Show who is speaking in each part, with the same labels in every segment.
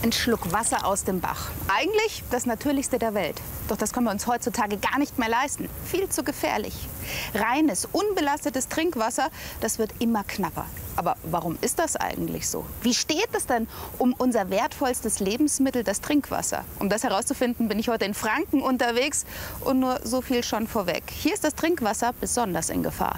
Speaker 1: Ein Schluck Wasser aus dem Bach. Eigentlich das Natürlichste der Welt. Doch das können wir uns heutzutage gar nicht mehr leisten. Viel zu gefährlich. Reines, unbelastetes Trinkwasser, das wird immer knapper. Aber warum ist das eigentlich so? Wie steht es denn um unser wertvollstes Lebensmittel, das Trinkwasser? Um das herauszufinden, bin ich heute in Franken unterwegs. Und nur so viel schon vorweg. Hier ist das Trinkwasser besonders in Gefahr.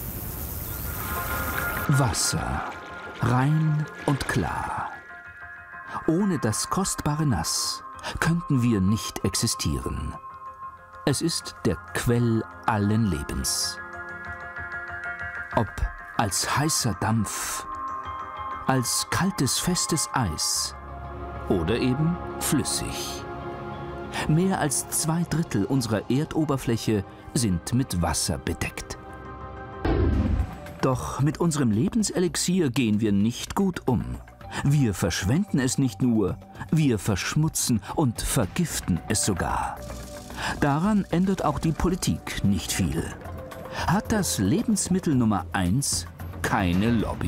Speaker 2: Wasser. Rein und klar. Ohne das kostbare Nass könnten wir nicht existieren. Es ist der Quell allen Lebens. Ob als heißer Dampf, als kaltes, festes Eis oder eben flüssig. Mehr als 2/3 unserer Erdoberfläche sind mit Wasser bedeckt. Doch mit unserem Lebenselixier gehen wir nicht gut um. Wir verschwenden es nicht nur, wir verschmutzen und vergiften es sogar. Daran ändert auch die Politik nicht viel. Hat das Lebensmittel Nummer 1 keine Lobby?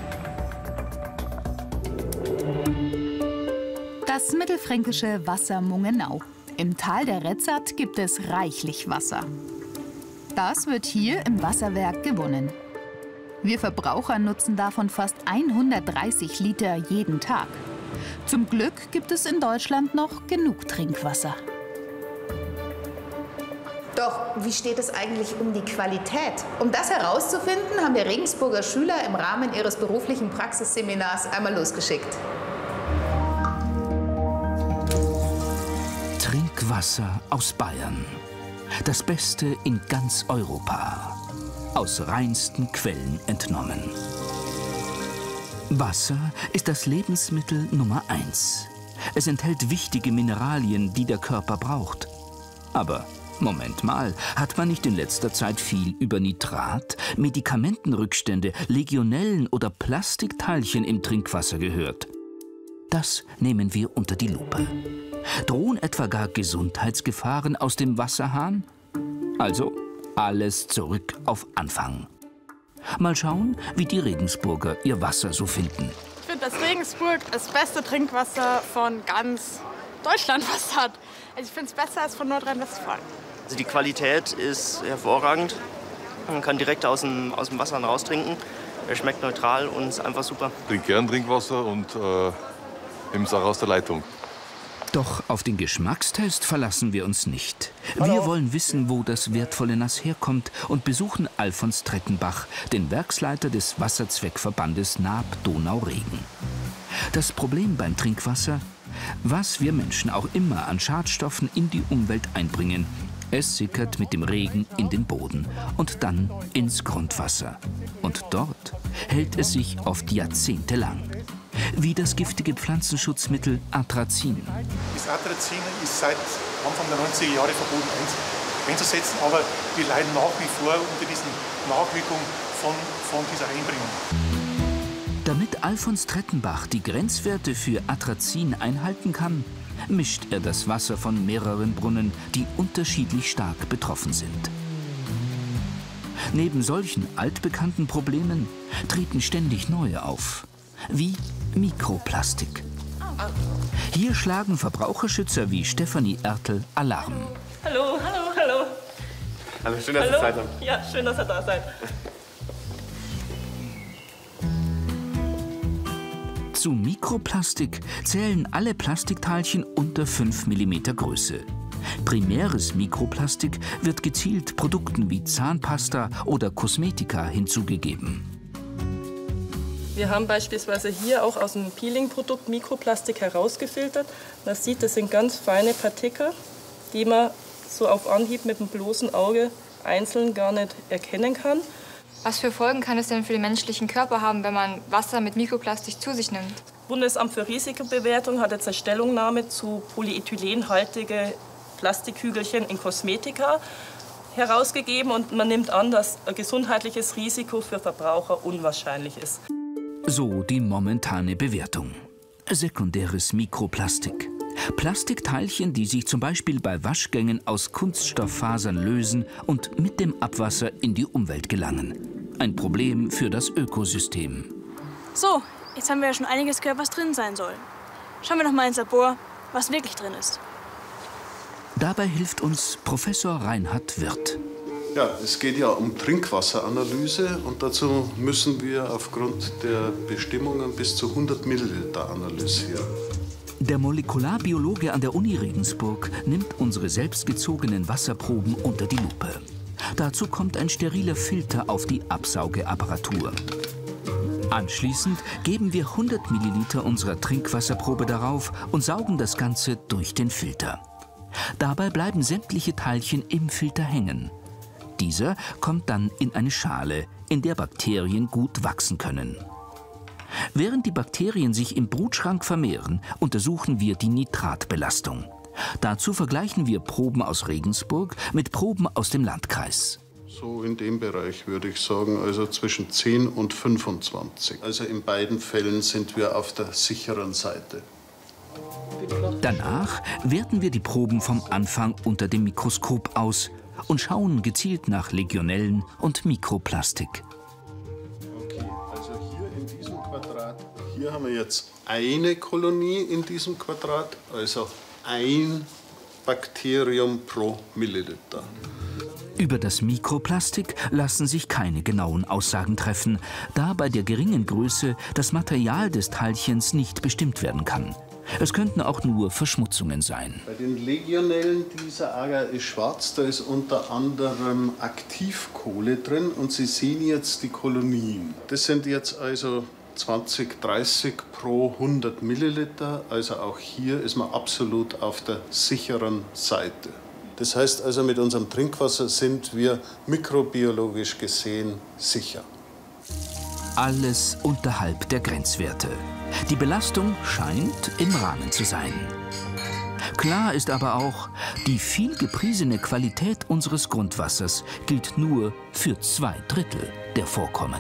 Speaker 1: Das mittelfränkische Wasser Mungenau. Im Tal der Retzat gibt es reichlich Wasser. Das wird hier im Wasserwerk gewonnen. Wir Verbraucher nutzen davon fast 130 Liter jeden Tag. Zum Glück gibt es in Deutschland noch genug Trinkwasser. Doch wie steht es eigentlich um die Qualität? Um das herauszufinden, haben wir Regensburger Schüler im Rahmen ihres beruflichen Praxisseminars einmal losgeschickt.
Speaker 2: Trinkwasser aus Bayern. Das Beste in ganz Europa. Aus reinsten Quellen entnommen. Wasser ist das Lebensmittel Nummer 1. Es enthält wichtige Mineralien, die der Körper braucht. Aber Moment mal, hat man nicht in letzter Zeit viel über Nitrat, Medikamentenrückstände, Legionellen oder Plastikteilchen im Trinkwasser gehört? Das nehmen wir unter die Lupe. Drohen etwa gar Gesundheitsgefahren aus dem Wasserhahn? Also alles zurück auf Anfang. Mal schauen, wie die Regensburger ihr Wasser so finden.
Speaker 3: Ich finde, dass Regensburg das beste Trinkwasser von ganz Deutschland fast hat. Also ich finde es besser als von Nordrhein-Westfalen.
Speaker 4: Also die Qualität ist hervorragend. Man kann direkt aus dem Wasser raus trinken. Er schmeckt neutral und ist einfach super.
Speaker 5: Ich trinke gern Trinkwasser und nehme es auch aus der Leitung.
Speaker 2: Doch auf den Geschmackstest verlassen wir uns nicht. Wir wollen wissen, wo das wertvolle Nass herkommt und besuchen Alfons Trettenbach, den Werksleiter des Wasserzweckverbandes Naab-Donau-Regen. Das Problem beim Trinkwasser? Was wir Menschen auch immer an Schadstoffen in die Umwelt einbringen, es sickert mit dem Regen in den Boden und dann ins Grundwasser. Und dort hält es sich oft jahrzehntelang. Wie das giftige Pflanzenschutzmittel Atrazin.
Speaker 6: Das Atrazin ist seit Anfang der 90er Jahre verboten einzusetzen, aber wir leiden nach wie vor unter diesen Nachwirkungen von dieser Einbringung.
Speaker 2: Damit Alfons Trettenbach die Grenzwerte für Atrazin einhalten kann, mischt er das Wasser von mehreren Brunnen, die unterschiedlich stark betroffen sind. Neben solchen altbekannten Problemen treten ständig neue auf, wie Mikroplastik. Hier schlagen Verbraucherschützer wie Stefanie Ertel Alarm.
Speaker 3: Hallo, hallo, hallo.
Speaker 4: Aber schön, dass ihr Zeit habt.
Speaker 3: Ja, schön, dass ihr da seid.
Speaker 2: Zu Mikroplastik zählen alle Plastikteilchen unter 5 mm Größe. Primäres Mikroplastik wird gezielt Produkten wie Zahnpasta oder Kosmetika hinzugegeben.
Speaker 3: Wir haben beispielsweise hier auch aus dem Peeling-Produkt Mikroplastik herausgefiltert. Man sieht, das sind ganz feine Partikel, die man so auf Anhieb mit dem bloßen Auge einzeln gar nicht erkennen kann.
Speaker 7: Was für Folgen kann es denn für den menschlichen Körper haben, wenn man Wasser mit Mikroplastik zu sich nimmt?
Speaker 3: Das Bundesamt für Risikobewertung hat jetzt eine Stellungnahme zu polyethylenhaltige Plastikhügelchen in Kosmetika herausgegeben. Und man nimmt an, dass ein gesundheitliches Risiko für Verbraucher unwahrscheinlich ist.
Speaker 2: So die momentane Bewertung. Sekundäres Mikroplastik. Plastikteilchen, die sich zum Beispiel bei Waschgängen aus Kunststofffasern lösen und mit dem Abwasser in die Umwelt gelangen. Ein Problem für das Ökosystem.
Speaker 8: So, jetzt haben wir ja schon einiges gehört, was drin sein soll. Schauen wir noch mal ins Labor, was wirklich drin ist.
Speaker 2: Dabei hilft uns Professor Reinhard Wirth.
Speaker 9: Ja, es geht ja um Trinkwasseranalyse und dazu müssen wir aufgrund der Bestimmungen bis zu 100 Milliliter analysieren.
Speaker 2: Der Molekularbiologe an der Uni Regensburg nimmt unsere selbstgezogenen Wasserproben unter die Lupe. Dazu kommt ein steriler Filter auf die Absaugeapparatur. Anschließend geben wir 100 Milliliter unserer Trinkwasserprobe darauf und saugen das Ganze durch den Filter. Dabei bleiben sämtliche Teilchen im Filter hängen. Dieser kommt dann in eine Schale, in der Bakterien gut wachsen können. Während die Bakterien sich im Brutschrank vermehren, untersuchen wir die Nitratbelastung. Dazu vergleichen wir Proben aus Regensburg mit Proben aus dem Landkreis.
Speaker 9: So in dem Bereich würde ich sagen, also zwischen 10 und 25. Also in beiden Fällen sind wir auf der sicheren Seite.
Speaker 2: Danach werten wir die Proben vom Anfang unter dem Mikroskop aus und schauen gezielt nach Legionellen und Mikroplastik.
Speaker 9: Okay, also hier in diesem Quadrat, hier haben wir jetzt eine Kolonie in diesem Quadrat, also ein Bakterium pro Milliliter.
Speaker 2: Über das Mikroplastik lassen sich keine genauen Aussagen treffen, da bei der geringen Größe das Material des Teilchens nicht bestimmt werden kann. Es könnten auch nur Verschmutzungen sein.
Speaker 9: Bei den Legionellen dieser Agar ist schwarz, da ist unter anderem Aktivkohle drin und Sie sehen jetzt die Kolonien. Das sind jetzt also 20, 30 pro 100 Milliliter, also auch hier ist man absolut auf der sicheren Seite. Das heißt also, mit unserem Trinkwasser sind wir mikrobiologisch gesehen sicher.
Speaker 2: Alles unterhalb der Grenzwerte. Die Belastung scheint im Rahmen zu sein. Klar ist aber auch, die viel gepriesene Qualität unseres Grundwassers gilt nur für 2/3 der Vorkommen.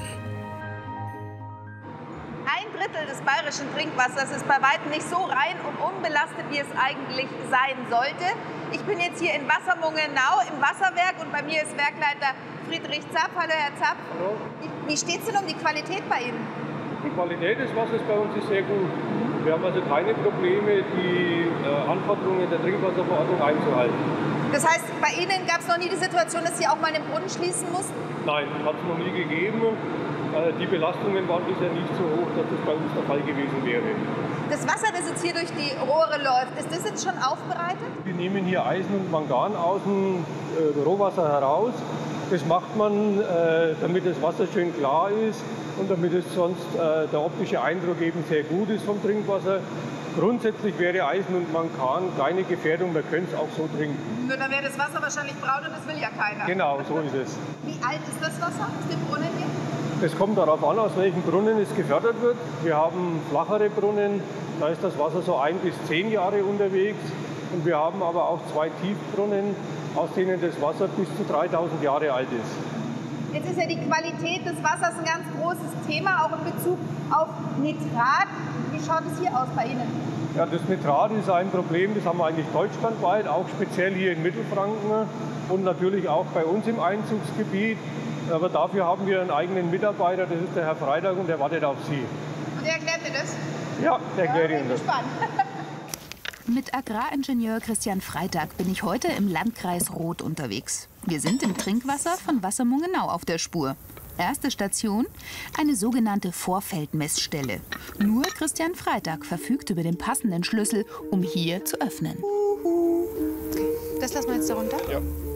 Speaker 1: 1/3 des bayerischen Trinkwassers ist bei weitem nicht so rein und unbelastet, wie es eigentlich sein sollte. Ich bin jetzt hier in Wassermungenau im Wasserwerk und bei mir ist Werkleiter Friedrich Zapp. Hallo, Herr Zapp.
Speaker 10: Hallo.
Speaker 1: Wie steht es denn um die Qualität bei Ihnen?
Speaker 10: Die Qualität des Wassers bei uns ist sehr gut. Wir haben also keine Probleme, die Anforderungen der Trinkwasserverordnung einzuhalten.
Speaker 1: Das heißt, bei Ihnen gab es noch nie die Situation, dass Sie auch mal einen Brunnen schließen mussten?
Speaker 10: Nein, hat es noch nie gegeben. Die Belastungen waren bisher nicht so hoch, dass das bei uns der Fall gewesen wäre.
Speaker 1: Das Wasser, das jetzt hier durch die Rohre läuft, ist das jetzt schon aufbereitet?
Speaker 10: Wir nehmen hier Eisen und Mangan aus dem Rohwasser heraus. Das macht man, damit das Wasser schön klar ist und damit es sonst der optische Eindruck eben sehr gut ist vom Trinkwasser. Grundsätzlich wäre Eisen und Mangan keine Gefährdung, wir können es auch so trinken.
Speaker 1: Nur dann wäre das Wasser wahrscheinlich braun und das will ja keiner.
Speaker 10: Genau, so ist es.
Speaker 1: Wie alt ist das Wasser aus dem Brunnen hier?
Speaker 10: Es kommt darauf an, aus welchem Brunnen es gefördert wird. Wir haben flachere Brunnen, da ist das Wasser so 1 bis 10 Jahre unterwegs. Und wir haben aber auch 2 Tiefbrunnen, aus denen das Wasser bis zu 3000 Jahre alt ist.
Speaker 1: Jetzt ist ja die Qualität des Wassers ein ganz großes Thema, auch in Bezug auf Nitrat. Wie schaut es hier aus bei Ihnen?
Speaker 10: Ja, das Nitrat ist ein Problem, das haben wir eigentlich deutschlandweit, auch speziell hier in Mittelfranken und natürlich auch bei uns im Einzugsgebiet. Aber dafür haben wir einen eigenen Mitarbeiter, das ist der Herr Freitag und der wartet auf Sie.
Speaker 1: Und der erklärt mir das?
Speaker 10: Ja, der erklärt Ihnen das.
Speaker 1: Gespannt. Mit Agraringenieur Christian Freitag bin ich heute im Landkreis Roth unterwegs. Wir sind im Trinkwasser von Wassermungenau auf der Spur. Erste Station, eine sogenannte Vorfeldmessstelle. Nur Christian Freitag verfügt über den passenden Schlüssel, um hier zu öffnen. Das lassen wir jetzt da runter? Ja.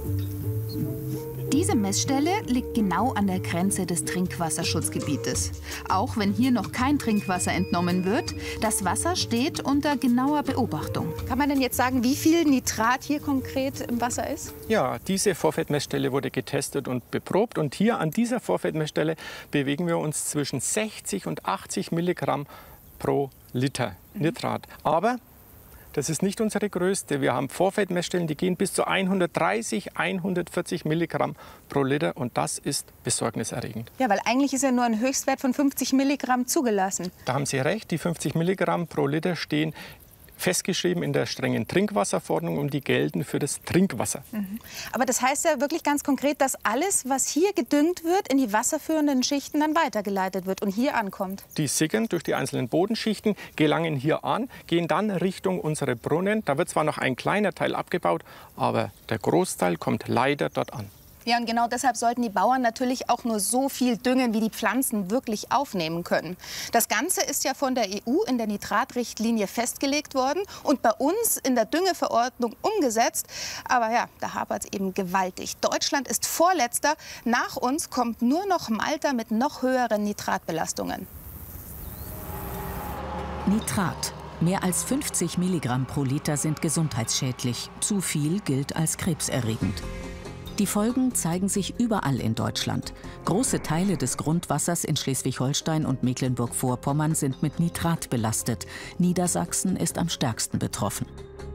Speaker 1: Diese Messstelle liegt genau an der Grenze des Trinkwasserschutzgebietes. Auch wenn hier noch kein Trinkwasser entnommen wird, das Wasser steht unter genauer Beobachtung. Kann man denn jetzt sagen, wie viel Nitrat hier konkret im Wasser ist?
Speaker 11: Ja, diese Vorfeldmessstelle wurde getestet und beprobt. Und hier an dieser Vorfeldmessstelle bewegen wir uns zwischen 60 und 80 Milligramm pro Liter Nitrat. Aber das ist nicht unsere größte. Wir haben Vorfeldmessstellen, die gehen bis zu 130, 140 Milligramm pro Liter. Und das ist besorgniserregend.
Speaker 1: Ja, weil eigentlich ist ja nur ein Höchstwert von 50 Milligramm zugelassen.
Speaker 11: Da haben Sie recht. Die 50 Milligramm pro Liter stehen festgeschrieben in der strengen Trinkwasserverordnung und die gelten für das Trinkwasser.
Speaker 1: Aber das heißt ja wirklich ganz konkret, dass alles, was hier gedüngt wird, in die wasserführenden Schichten dann weitergeleitet wird und hier ankommt.
Speaker 11: Die sickern durch die einzelnen Bodenschichten, gelangen hier an, gehen dann Richtung unsere Brunnen. Da wird zwar noch ein kleiner Teil abgebaut, aber der Großteil kommt leider dort an.
Speaker 1: Ja, und genau deshalb sollten die Bauern natürlich auch nur so viel düngen, wie die Pflanzen wirklich aufnehmen können. Das Ganze ist ja von der EU in der Nitratrichtlinie festgelegt worden und bei uns in der Düngeverordnung umgesetzt. Aber ja, da hapert es eben gewaltig. Deutschland ist Vorletzter. Nach uns kommt nur noch Malta mit noch höheren Nitratbelastungen.
Speaker 12: Nitrat. Mehr als 50 Milligramm pro Liter sind gesundheitsschädlich. Zu viel gilt als krebserregend. Die Folgen zeigen sich überall in Deutschland. Große Teile des Grundwassers in Schleswig-Holstein und Mecklenburg-Vorpommern sind mit Nitrat belastet. Niedersachsen ist am stärksten betroffen.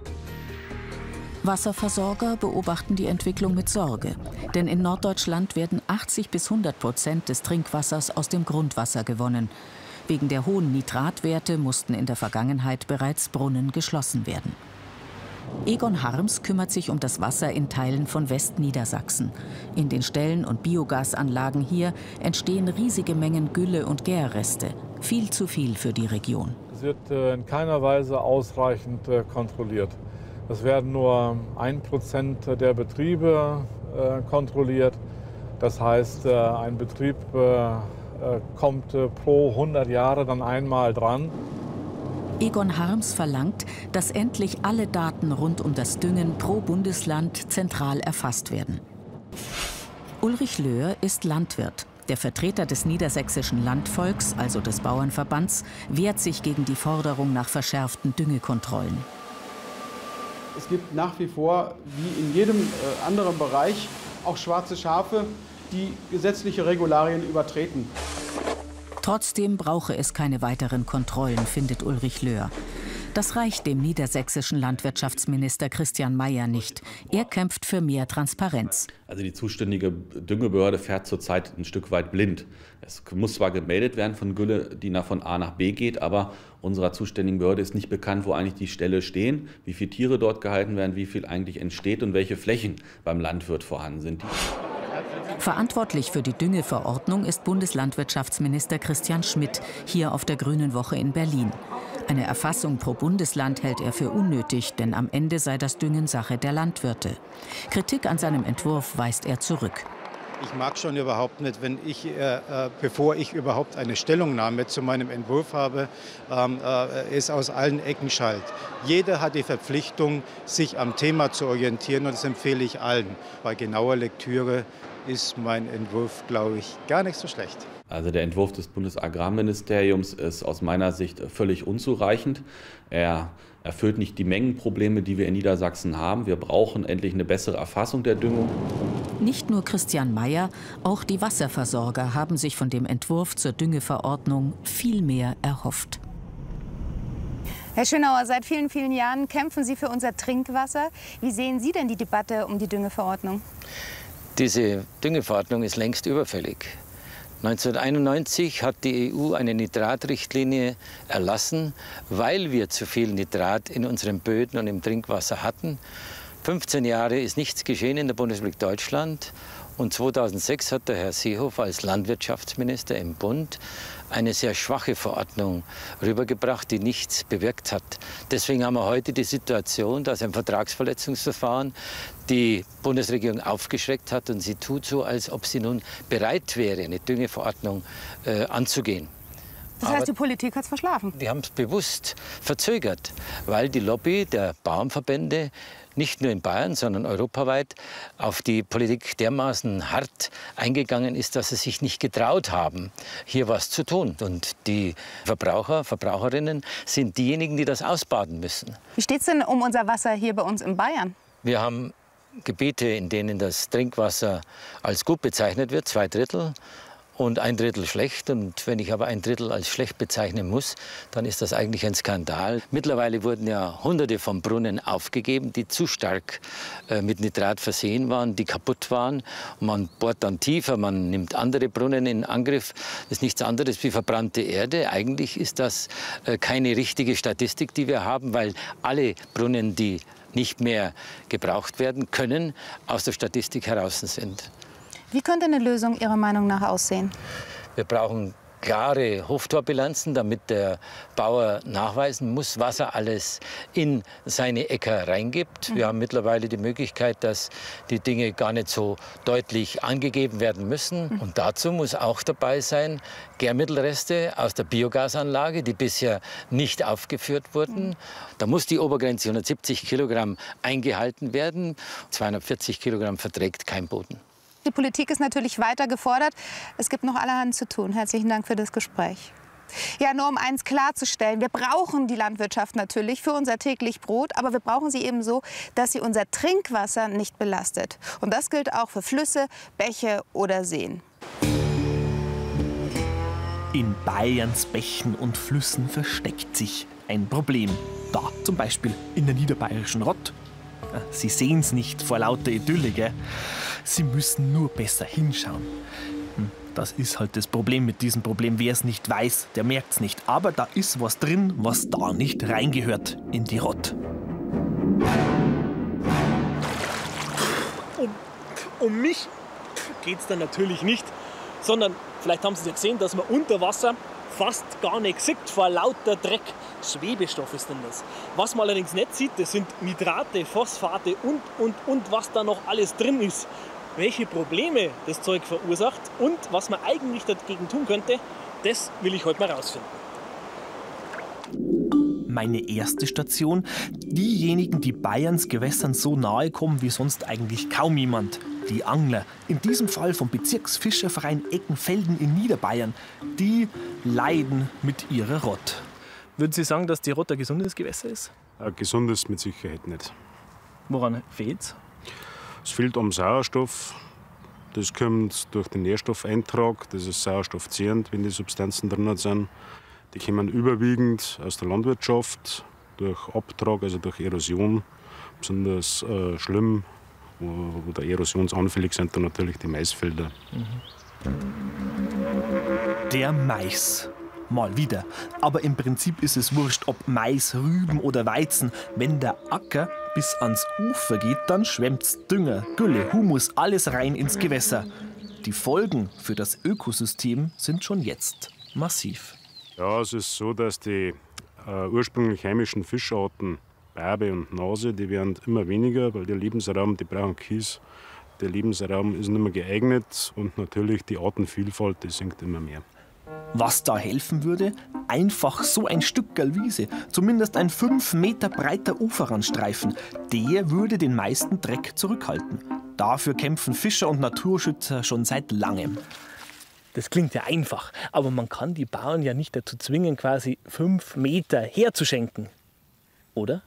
Speaker 12: Wasserversorger beobachten die Entwicklung mit Sorge. Denn in Norddeutschland werden 80–100% des Trinkwassers aus dem Grundwasser gewonnen. Wegen der hohen Nitratwerte mussten in der Vergangenheit bereits Brunnen geschlossen werden. Egon Harms kümmert sich um das Wasser in Teilen von Westniedersachsen. In den Ställen und Biogasanlagen hier entstehen riesige Mengen Gülle und Gärreste. Viel zu viel für die Region.
Speaker 13: Es wird in keiner Weise ausreichend kontrolliert. Es werden nur 1% der Betriebe kontrolliert. Das heißt, ein Betrieb kommt pro 100 Jahre dann einmal dran.
Speaker 12: Egon Harms verlangt, dass endlich alle Daten rund um das Düngen pro Bundesland zentral erfasst werden. Ulrich Löhr ist Landwirt. Der Vertreter des niedersächsischen Landvolks, also des Bauernverbands, wehrt sich gegen die Forderung nach verschärften Düngekontrollen.
Speaker 14: Es gibt nach wie vor, wie in jedem anderen Bereich, auch schwarze Schafe, die gesetzliche Regularien übertreten.
Speaker 12: Trotzdem brauche es keine weiteren Kontrollen, findet Ulrich Löhr. Das reicht dem niedersächsischen Landwirtschaftsminister Christian Mayer nicht. Er kämpft für mehr Transparenz.
Speaker 15: Also die zuständige Düngebehörde fährt zurzeit ein Stück weit blind. Es muss zwar gemeldet werden von Gülle, die von A nach B geht, aber unserer zuständigen Behörde ist nicht bekannt, wo eigentlich die Ställe stehen, wie viele Tiere dort gehalten werden, wie viel eigentlich entsteht und welche Flächen beim Landwirt vorhanden sind.
Speaker 12: Verantwortlich für die Düngeverordnung ist Bundeslandwirtschaftsminister Christian Schmidt, hier auf der Grünen Woche in Berlin. Eine Erfassung pro Bundesland hält er für unnötig, denn am Ende sei das Düngen Sache der Landwirte. Kritik an seinem Entwurf weist er zurück.
Speaker 16: Ich mag schon überhaupt nicht, wenn ich, bevor ich überhaupt eine Stellungnahme zu meinem Entwurf habe, es aus allen Ecken schallt. Jeder hat die Verpflichtung, sich am Thema zu orientieren, und das empfehle ich allen. Bei genauer Lektüre ist mein Entwurf, glaube ich, gar nicht so schlecht.
Speaker 15: Also der Entwurf des Bundesagrarministeriums ist aus meiner Sicht völlig unzureichend. Er erfüllt nicht die Mengenprobleme, die wir in Niedersachsen haben. Wir brauchen endlich eine bessere Erfassung der Düngung.
Speaker 12: Nicht nur Christian Mayer, auch die Wasserversorger haben sich von dem Entwurf zur Düngeverordnung viel mehr erhofft.
Speaker 1: Herr Schönauer, seit vielen, vielen Jahren kämpfen Sie für unser Trinkwasser. Wie sehen Sie denn die Debatte um die Düngeverordnung?
Speaker 17: Diese Düngeverordnung ist längst überfällig. 1991 hat die EU eine Nitratrichtlinie erlassen, weil wir zu viel Nitrat in unseren Böden und im Trinkwasser hatten. 15 Jahre ist nichts geschehen in der Bundesrepublik Deutschland. Und 2006 hat der Herr Seehofer als Landwirtschaftsminister im Bund eine sehr schwache Verordnung rübergebracht, die nichts bewirkt hat. Deswegen haben wir heute die Situation, dass ein Vertragsverletzungsverfahren die Bundesregierung aufgeschreckt hat und sie tut so, als ob sie nun bereit wäre, eine Düngeverordnung anzugehen.
Speaker 1: Das heißt, die Politik hat es verschlafen?
Speaker 17: Die haben es bewusst verzögert, weil die Lobby der Bauernverbände nicht nur in Bayern, sondern europaweit auf die Politik dermaßen hart eingegangen ist, dass sie sich nicht getraut haben, hier was zu tun. Und die Verbraucher, Verbraucherinnen sind diejenigen, die das ausbaden müssen.
Speaker 1: Wie steht es denn um unser Wasser hier bei uns in Bayern?
Speaker 17: Wir haben Gebiete, in denen das Trinkwasser als gut bezeichnet wird, 2 Drittel. und 1/3 schlecht. Und wenn ich aber 1/3 als schlecht bezeichnen muss, dann ist das eigentlich ein Skandal. Mittlerweile wurden ja Hunderte von Brunnen aufgegeben, die zu stark mit Nitrat versehen waren, die kaputt waren. Und man bohrt dann tiefer, man nimmt andere Brunnen in Angriff. Das ist nichts anderes wie verbrannte Erde. Eigentlich ist das keine richtige Statistik, die wir haben, weil alle Brunnen, die nicht mehr gebraucht werden können, aus der Statistik heraus sind.
Speaker 1: Wie könnte eine Lösung Ihrer Meinung nach aussehen?
Speaker 17: Wir brauchen klare Hoftorbilanzen, damit der Bauer nachweisen muss, was er alles in seine Äcker reingibt. Wir haben mittlerweile die Möglichkeit, dass die Dinge gar nicht so deutlich angegeben werden müssen. Und dazu muss auch dabei sein, Gärmittelreste aus der Biogasanlage, die bisher nicht aufgeführt wurden. Da muss die Obergrenze 170 Kilogramm eingehalten werden. 240 Kilogramm verträgt kein Boden.
Speaker 1: Die Politik ist natürlich weiter gefordert. Es gibt noch allerhand zu tun. Herzlichen Dank für das Gespräch. Ja, nur um eins klarzustellen, wir brauchen die Landwirtschaft natürlich für unser täglich Brot, aber wir brauchen sie eben so, dass sie unser Trinkwasser nicht belastet. Und das gilt auch für Flüsse, Bäche oder Seen.
Speaker 18: In Bayerns Bächen und Flüssen versteckt sich ein Problem. Da zum Beispiel in der niederbayerischen Rott. Sie sehen's nicht vor lauter Idylle, gell? Sie müssen nur besser hinschauen. Das ist halt das Problem mit diesem Problem. Wer es nicht weiß, der merkt's nicht. Aber da ist was drin, was da nicht reingehört in die Rott.
Speaker 19: Um mich geht's dann natürlich nicht, sondern vielleicht haben Sie ja gesehen, dass man unter Wasser fast gar nicht sieht vor lauter Dreck. Schwebestoff ist denn das. Was man allerdings nicht sieht, das sind Nitrate, Phosphate und was da noch alles drin ist. Welche Probleme das Zeug verursacht und was man eigentlich dagegen tun könnte, das will ich heute mal rausfinden.
Speaker 18: Meine erste Station, diejenigen, die Bayerns Gewässern so nahe kommen wie sonst eigentlich kaum jemand. Die Angler, in diesem Fall vom Bezirksfischerverein Eckenfelden in Niederbayern, die leiden mit ihrer Rott.
Speaker 19: Würden Sie sagen, dass die Rott ein gesundes Gewässer ist?
Speaker 20: Ein gesundes mit Sicherheit nicht.
Speaker 19: Woran fehlt's?
Speaker 20: Es fehlt am Sauerstoff. Das kommt durch den Nährstoffeintrag. Das ist sauerstoffzehrend, wenn die Substanzen drin sind. Die kommen überwiegend aus der Landwirtschaft, durch Abtrag, also durch Erosion. Besonders schlimm, wo da erosionsanfällig sind, dann natürlich die Maisfelder.
Speaker 18: Der Mais. Mal wieder. Aber im Prinzip ist es wurscht, ob Mais, Rüben oder Weizen. Wenn der Acker bis ans Ufer geht, dann schwemmt's Dünger, Gülle, Humus, alles rein ins Gewässer. Die Folgen für das Ökosystem sind schon jetzt massiv.
Speaker 20: Ja, es ist so, dass die ursprünglich heimischen Fischarten, Barbe und Nase, die werden immer weniger, weil der Lebensraum, die brauchen Kies. Der Lebensraum ist nicht mehr geeignet und natürlich die Artenvielfalt, die sinkt immer mehr.
Speaker 18: Was da helfen würde? Einfach so ein Stückerl Wiese, zumindest ein 5 Meter breiter Uferrandstreifen. Der würde den meisten Dreck zurückhalten. Dafür kämpfen Fischer und Naturschützer schon seit langem.
Speaker 19: Das klingt ja einfach, aber man kann die Bauern ja nicht dazu zwingen, quasi 5 Meter herzuschenken. Oder?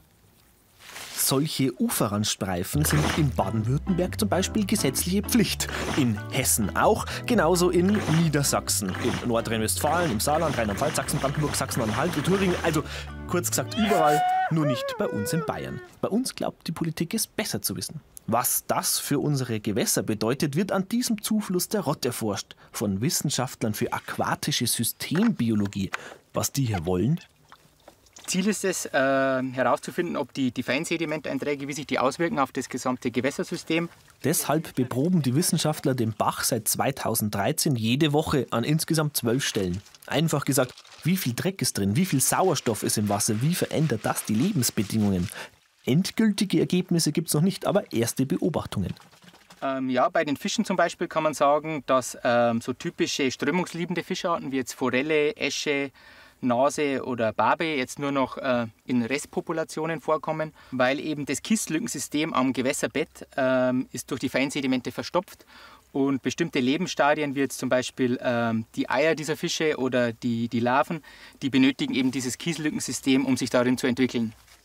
Speaker 18: Solche Uferrandstreifen sind in Baden-Württemberg zum Beispiel gesetzliche Pflicht. In Hessen auch, genauso in Niedersachsen, in Nordrhein-Westfalen, im Saarland, Rheinland-Pfalz, Sachsen, Brandenburg, Sachsen-Anhalt, Thüringen. Also kurz gesagt überall, nur nicht bei uns in Bayern. Bei uns glaubt die Politik es besser zu wissen. Was das für unsere Gewässer bedeutet, wird an diesem Zufluss der Rott erforscht. Von Wissenschaftlern für aquatische Systembiologie. Was die hier wollen?
Speaker 21: Ziel ist es, herauszufinden, ob die Feinsedimenteinträge, wie sich die auswirken auf das gesamte Gewässersystem.
Speaker 18: Deshalb beproben die Wissenschaftler den Bach seit 2013 jede Woche an insgesamt 12 Stellen. Einfach gesagt, wie viel Dreck ist drin, wie viel Sauerstoff ist im Wasser, wie verändert das die Lebensbedingungen? Endgültige Ergebnisse gibt es noch nicht, aber erste Beobachtungen.
Speaker 21: Ja, bei den Fischen zum Beispiel kann man sagen, dass so typische strömungsliebende Fischarten wie jetzt Forelle, Äsche, Nase oder Barbe jetzt nur noch in Restpopulationen vorkommen, weil eben das Kiesslückensystem am Gewässerbett ist durch die Feinsedimente verstopft und bestimmte Lebensstadien wie jetzt zum Beispiel die Eier dieser Fische oder die Larven, die benötigen eben dieses Kieslückensystem, um sich darin zu entwickeln.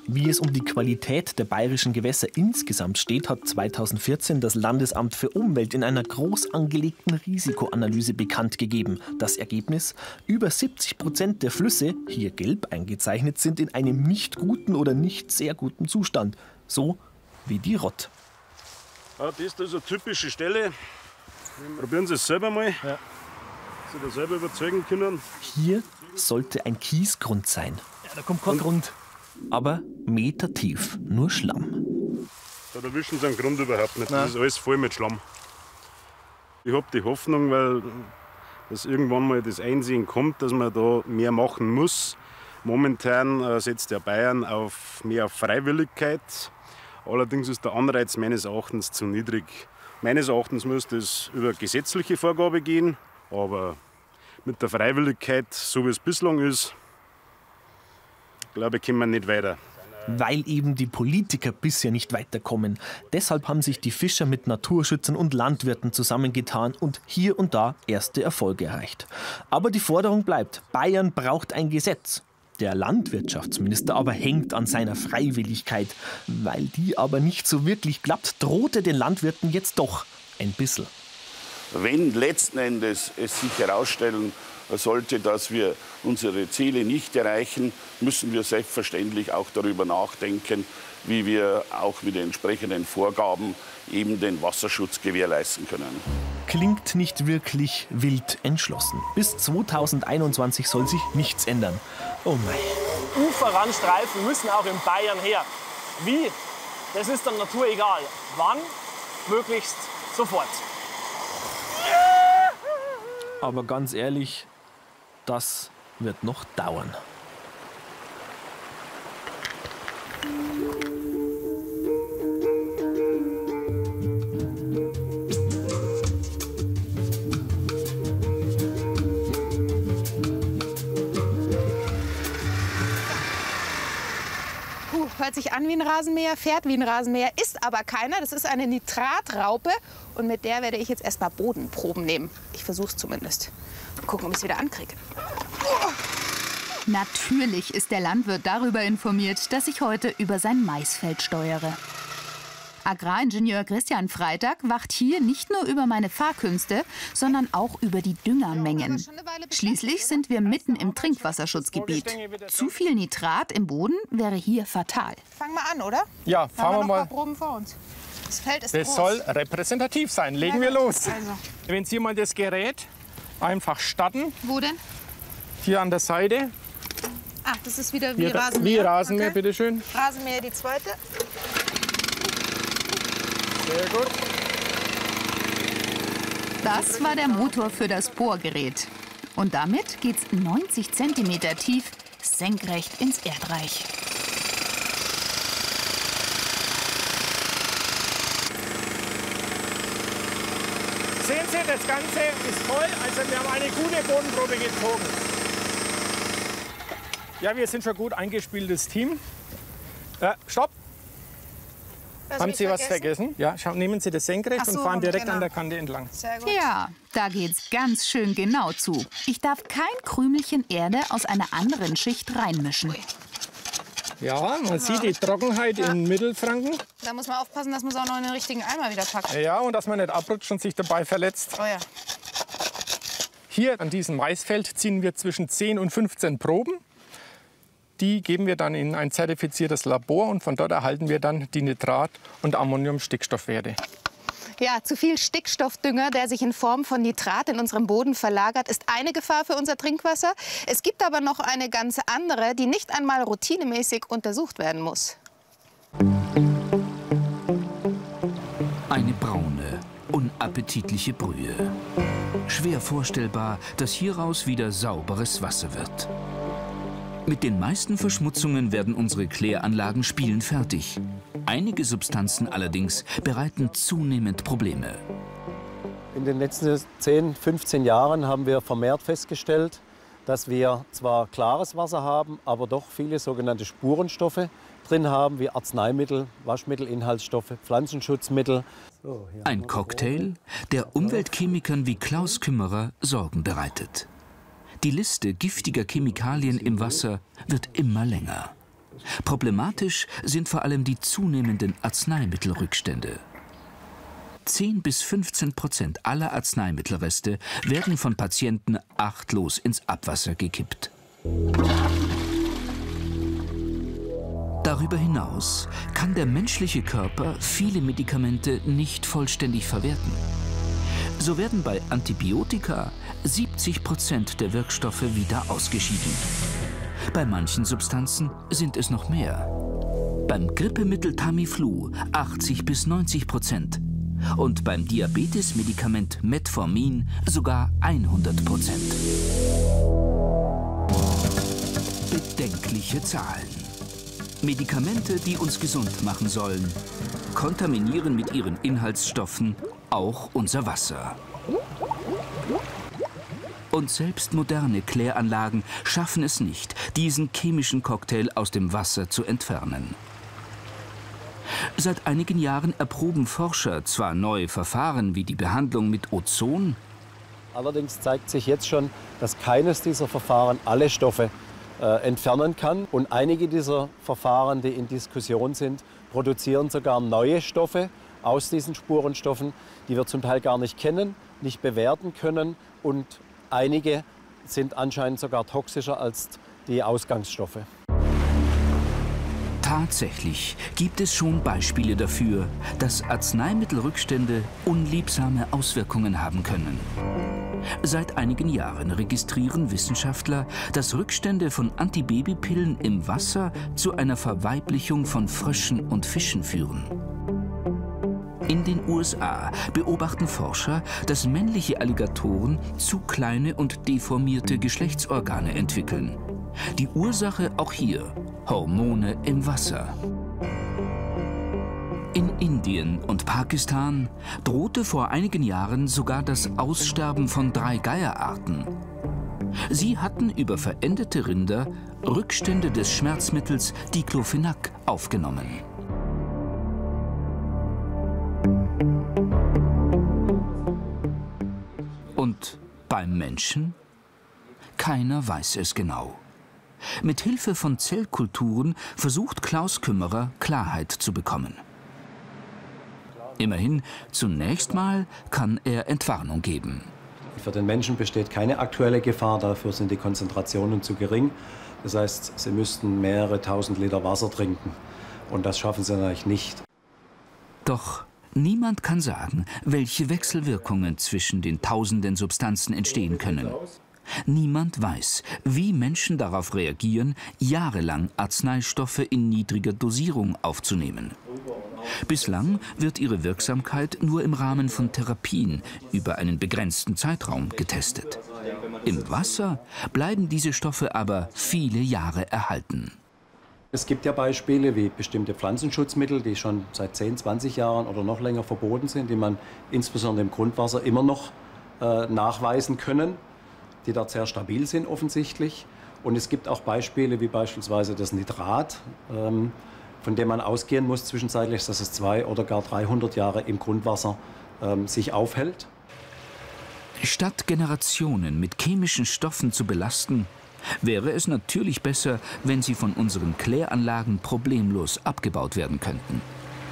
Speaker 18: Wie es um die Qualität der bayerischen Gewässer insgesamt steht, hat 2014 das Landesamt für Umwelt in einer groß angelegten Risikoanalyse bekannt gegeben. Das Ergebnis: über 70% der Flüsse, hier gelb eingezeichnet, sind in einem nicht guten oder nicht sehr guten Zustand. So wie die Rott.
Speaker 20: Ja, das ist also eine typische Stelle. Probieren Sie es selber mal, ja. Sie da selber überzeugen können.
Speaker 18: Hier sollte ein Kiesgrund sein. Ja, da kommt kein Grund. Aber metertief, nur Schlamm.
Speaker 20: Da erwischen Sie den Grund überhaupt nicht. Das ist alles voll mit Schlamm. Ich habe die Hoffnung, weil dass irgendwann mal das Einsehen kommt, dass man da mehr machen muss. Momentan setzt der Bayern mehr auf Freiwilligkeit. Allerdings ist der Anreiz meines Erachtens zu niedrig. Meines Erachtens müsste es über gesetzliche Vorgabe gehen, aber mit der Freiwilligkeit, so wie es bislang ist, glaube ich, kommen wir nicht weiter.
Speaker 18: Weil eben die Politiker bisher nicht weiterkommen. Deshalb haben sich die Fischer mit Naturschützern und Landwirten zusammengetan und hier und da erste Erfolge erreicht. Aber die Forderung bleibt: Bayern braucht ein Gesetz. Der Landwirtschaftsminister aber hängt an seiner Freiwilligkeit. Weil die aber nicht so wirklich klappt, drohte den Landwirten jetzt doch ein bisschen.
Speaker 5: Wenn letzten Endes es sich herausstellen sollte, dass wir unsere Ziele nicht erreichen, müssen wir selbstverständlich auch darüber nachdenken, wie wir auch mit den entsprechenden Vorgaben eben den Wasserschutz gewährleisten können.
Speaker 18: Klingt nicht wirklich wild entschlossen. Bis 2021 soll sich nichts ändern. Oh mein.
Speaker 19: Uferrandstreifen müssen auch in Bayern her. Wie? Das ist der Natur egal. Wann? Möglichst sofort.
Speaker 18: Aber ganz ehrlich, das wird noch dauern.
Speaker 1: Hört sich an wie ein Rasenmäher, fährt wie ein Rasenmäher, ist aber keiner. Das ist eine Nitratraupe und mit der werde ich jetzt erstmal Bodenproben nehmen. Ich versuche es zumindest. Mal gucken, ob ich es wieder ankriege.
Speaker 22: Natürlich ist der Landwirt darüber informiert, dass ich heute über sein Maisfeld steuere. Agraringenieur Christian Freitag wacht hier nicht nur über meine Fahrkünste, sondern auch über die Düngermengen. Schließlich sind wir mitten im Trinkwasserschutzgebiet. Zu viel Nitrat im Boden wäre hier fatal.
Speaker 1: Fangen wir an, oder?
Speaker 11: Ja, fahren wir mal.
Speaker 1: Ein paar Proben vor uns. Das Feld ist
Speaker 11: Das
Speaker 1: groß.
Speaker 11: soll repräsentativ sein. Legen wir los.
Speaker 1: Also.
Speaker 11: Wenn Sie mal das Gerät einfach starten.
Speaker 1: Wo denn?
Speaker 11: Hier an der Seite.
Speaker 1: Ach, das ist wieder wie
Speaker 11: Hier,
Speaker 1: Rasenmäher.
Speaker 11: Wie Rasenmäher,
Speaker 1: okay.
Speaker 11: bitteschön.
Speaker 1: Rasenmäher die zweite.
Speaker 11: Sehr gut.
Speaker 22: Das war der Motor für das Bohrgerät. Und damit geht's 90 cm tief senkrecht ins Erdreich.
Speaker 11: Sehen Sie, das Ganze ist voll. Also wir haben eine gute Bodenprobe gezogen. Ja, wir sind schon gut eingespieltes Team. Stopp! Haben Sie was vergessen? Ja, nehmen Sie das senkrecht und fahren direkt an der Kante entlang.
Speaker 1: Sehr gut.
Speaker 22: Ja, da geht's ganz schön genau zu. Ich darf kein Krümelchen Erde aus einer anderen Schicht reinmischen.
Speaker 11: Ja, man sieht die Trockenheit in Mittelfranken.
Speaker 1: Da muss man aufpassen, dass man es auch noch in den richtigen Eimer wieder packt.
Speaker 11: Ja, und dass man nicht abrutscht und sich dabei verletzt.
Speaker 1: Oh ja.
Speaker 11: Hier an diesem Maisfeld ziehen wir zwischen 10 und 15 Proben. Die geben wir dann in ein zertifiziertes Labor und von dort erhalten wir dann die Nitrat- und Ammonium-Stickstoffwerte.
Speaker 1: Ja, zu viel Stickstoffdünger, der sich in Form von Nitrat in unserem Boden verlagert, ist eine Gefahr für unser Trinkwasser. Es gibt aber noch eine ganz andere, die nicht einmal routinemäßig untersucht werden muss.
Speaker 2: Eine braune, unappetitliche Brühe. Schwer vorstellbar, dass hieraus wieder sauberes Wasser wird. Mit den meisten Verschmutzungen werden unsere Kläranlagen spielend fertig. Einige Substanzen allerdings bereiten zunehmend Probleme.
Speaker 23: In den letzten 10, 15 Jahren haben wir vermehrt festgestellt, dass wir zwar klares Wasser haben, aber doch viele sogenannte Spurenstoffe drin haben, wie Arzneimittel, Waschmittelinhaltsstoffe, Pflanzenschutzmittel.
Speaker 2: Ein Cocktail, der Umweltchemikern wie Klaus Kümmerer Sorgen bereitet. Die Liste giftiger Chemikalien im Wasser wird immer länger. Problematisch sind vor allem die zunehmenden Arzneimittelrückstände. 10 bis 15% aller Arzneimittelreste werden von Patienten achtlos ins Abwasser gekippt. Darüber hinaus kann der menschliche Körper viele Medikamente nicht vollständig verwerten. So werden bei Antibiotika 70% der Wirkstoffe wieder ausgeschieden. Bei manchen Substanzen sind es noch mehr. Beim Grippemittel Tamiflu 80 bis 90% und beim Diabetesmedikament Metformin sogar 100%. Bedenkliche Zahlen. Medikamente, die uns gesund machen sollen, kontaminieren mit ihren Inhaltsstoffen auch unser Wasser. Und selbst moderne Kläranlagen schaffen es nicht, diesen chemischen Cocktail aus dem Wasser zu entfernen. Seit einigen Jahren erproben Forscher zwar neue Verfahren wie die Behandlung mit Ozon.
Speaker 23: Allerdings zeigt sich jetzt schon, dass keines dieser Verfahren alle Stoffe entfernen kann. Und einige dieser Verfahren, die in Diskussion sind, produzieren sogar neue Stoffe aus diesen Spurenstoffen, die wir zum Teil gar nicht kennen, nicht bewerten können. Und einige sind anscheinend sogar toxischer als die Ausgangsstoffe.
Speaker 2: Tatsächlich gibt es schon Beispiele dafür, dass Arzneimittelrückstände unliebsame Auswirkungen haben können. Seit einigen Jahren registrieren Wissenschaftler, dass Rückstände von Antibabypillen im Wasser zu einer Verweiblichung von Fröschen und Fischen führen. In den USA beobachten Forscher, dass männliche Alligatoren zu kleine und deformierte Geschlechtsorgane entwickeln. Die Ursache auch hier: Hormone im Wasser. In Indien und Pakistan drohte vor einigen Jahren sogar das Aussterben von 3 Geierarten. Sie hatten über verendete Rinder Rückstände des Schmerzmittels Diclofenac aufgenommen. Und beim Menschen? Keiner weiß es genau. Mit Hilfe von Zellkulturen versucht Klaus Kümmerer, Klarheit zu bekommen. Immerhin, zunächst mal kann er Entwarnung geben.
Speaker 23: Für den Menschen besteht keine aktuelle Gefahr, dafür sind die Konzentrationen zu gering. Das heißt, sie müssten mehrere tausend Liter Wasser trinken. Und das schaffen sie natürlich nicht.
Speaker 2: Doch niemand kann sagen, welche Wechselwirkungen zwischen den tausenden Substanzen entstehen können. Niemand weiß, wie Menschen darauf reagieren, jahrelang Arzneistoffe in niedriger Dosierung aufzunehmen. Bislang wird ihre Wirksamkeit nur im Rahmen von Therapien über einen begrenzten Zeitraum getestet. Im Wasser bleiben diese Stoffe aber viele Jahre erhalten.
Speaker 23: Es gibt ja Beispiele wie bestimmte Pflanzenschutzmittel, die schon seit 10, 20 Jahren oder noch länger verboten sind, die man insbesondere im Grundwasser immer noch nachweisen können, die dort sehr stabil sind offensichtlich. Und es gibt auch Beispiele wie beispielsweise das Nitrat, von dem man ausgehen muss zwischenzeitlich, dass es 200 oder gar 300 Jahre im Grundwasser sich aufhält.
Speaker 2: Statt Generationen mit chemischen Stoffen zu belasten, wäre es natürlich besser, wenn sie von unseren Kläranlagen problemlos abgebaut werden könnten.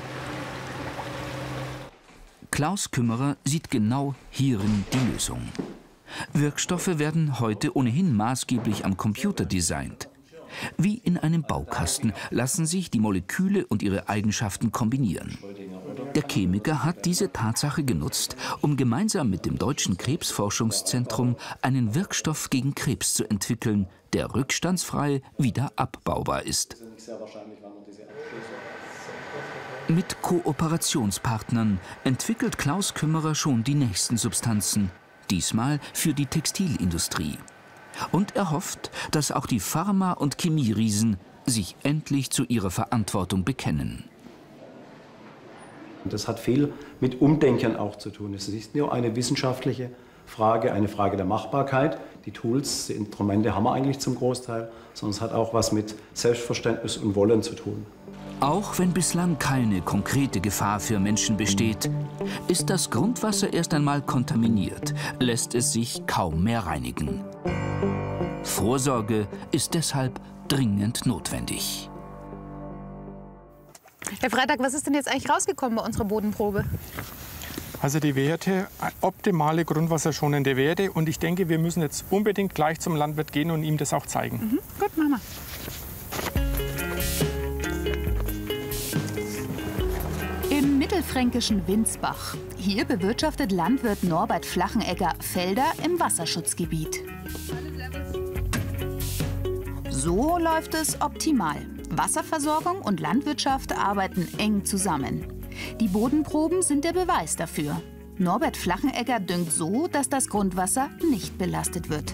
Speaker 2: Klaus Kümmerer sieht genau hierin die Lösung. Wirkstoffe werden heute ohnehin maßgeblich am Computer designt. Wie in einem Baukasten lassen sich die Moleküle und ihre Eigenschaften kombinieren. Der Chemiker hat diese Tatsache genutzt, um gemeinsam mit dem Deutschen Krebsforschungszentrum einen Wirkstoff gegen Krebs zu entwickeln, der rückstandsfrei wieder abbaubar ist. Mit Kooperationspartnern entwickelt Klaus Kümmerer schon die nächsten Substanzen, diesmal für die Textilindustrie. Und er hofft, dass auch die Pharma- und Chemieriesen sich endlich zu ihrer Verantwortung bekennen.
Speaker 23: Das hat viel mit Umdenken auch zu tun. Es ist nicht nur eine wissenschaftliche Frage, eine Frage der Machbarkeit. Die Tools, die Instrumente haben wir eigentlich zum Großteil, sondern es hat auch was mit Selbstverständnis und Wollen zu tun.
Speaker 2: Auch wenn bislang keine konkrete Gefahr für Menschen besteht, ist das Grundwasser erst einmal kontaminiert, lässt es sich kaum mehr reinigen. Vorsorge ist deshalb dringend notwendig.
Speaker 1: Herr Freitag, was ist denn jetzt eigentlich rausgekommen bei unserer Bodenprobe?
Speaker 11: Also die Werte, optimale grundwasserschonende Werte. Und ich denke, wir müssen jetzt unbedingt gleich zum Landwirt gehen und ihm das auch zeigen.
Speaker 1: Mhm. Gut, machen wir. Im mittelfränkischen Winsbach. Hier bewirtschaftet Landwirt Norbert Flachenegger Felder im Wasserschutzgebiet. So läuft es optimal. Wasserversorgung und Landwirtschaft arbeiten eng zusammen. Die Bodenproben sind der Beweis dafür. Norbert Flachenegger düngt so, dass das Grundwasser nicht belastet wird.